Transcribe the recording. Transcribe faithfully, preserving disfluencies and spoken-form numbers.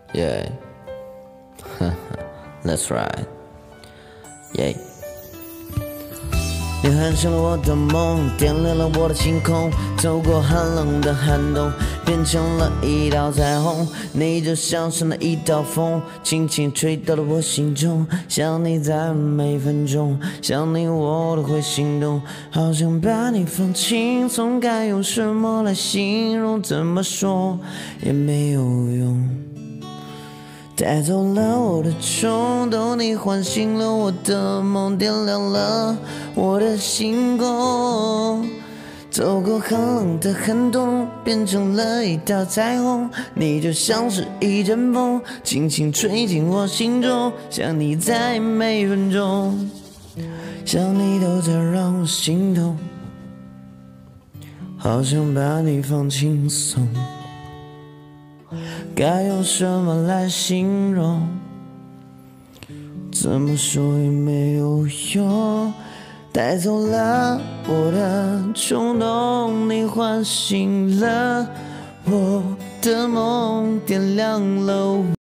Yeah, that's right. Yeah. 你喊醒了我的梦，点亮了我的星空，走过寒冷的寒冬，变成了一道彩虹。你就像是那一道风，轻轻吹到了我心中。想你在每分钟，想你我都会心动，好想把你放轻松，该用什么来形容？怎么说也没有用。带走了我的冲动，你唤醒了我的梦，点亮了我的星空。走过寒冷的寒冬，变成了一道彩虹。你就像是一阵风，轻轻吹进我心中。想你在每分钟，想你都在让我心动，好想把你放轻松。该用什么来形容？怎么说也没有用。带走了我的冲动，你唤醒了我的梦，点亮了我